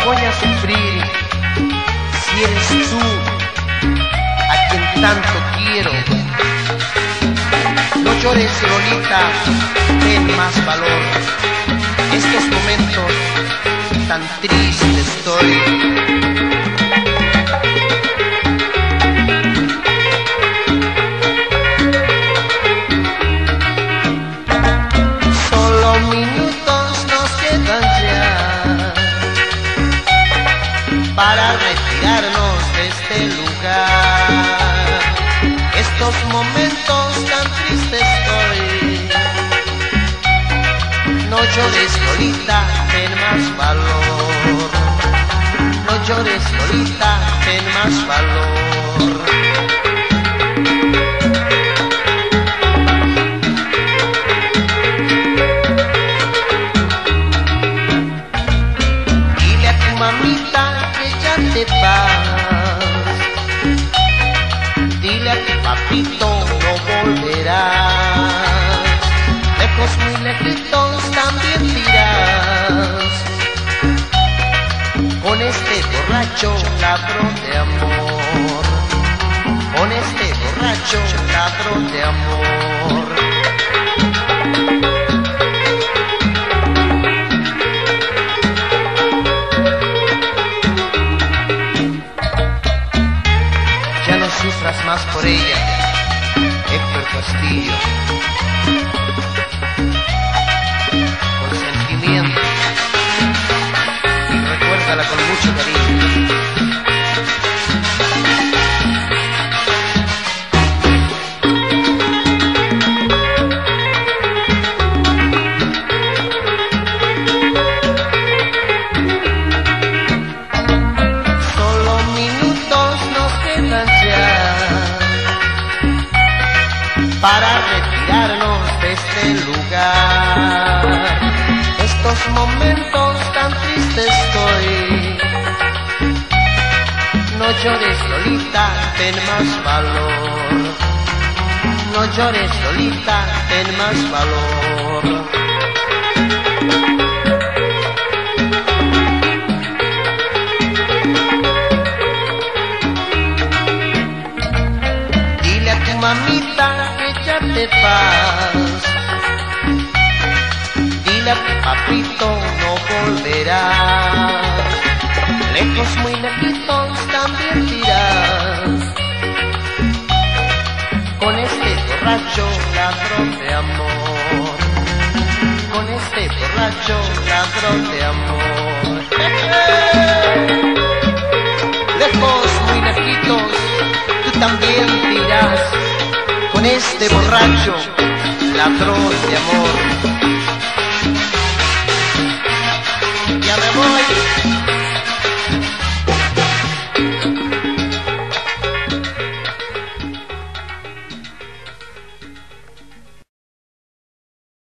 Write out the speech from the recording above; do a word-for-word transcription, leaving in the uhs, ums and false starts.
voy a sufrir si eres tú a quien tanto quiero. No llores, Lolita, ten más valor. Estos momentos tan tristes estoy. Para retirarnos de este lugar, estos momentos tan tristes estoy. No llores, Lolita, ten más valor. No llores, Lolita, ten más valor. Dile a tu mamita te vas, dile a tu papito no volverás, lejos muy lejitos también irás, con este borracho ladrón de amor, con este borracho ladrón de amor. Sufras más por ella, Héctor Castillo, con sentimiento, y recuérdala con mucho cariño. Para retirarnos de este lugar, estos momentos tan tristes estoy. No llores, Lolita, ten más valor. No llores, Lolita, ten más valor. Dile a tu mamita ya te vas, dile a tu papito no volverás, lejos muy lejitos también irás, con este borracho ladrón de amor, con este borracho ladrón de amor. Lejos muy lejitos tú también te irás, con este borracho ladrón de amor.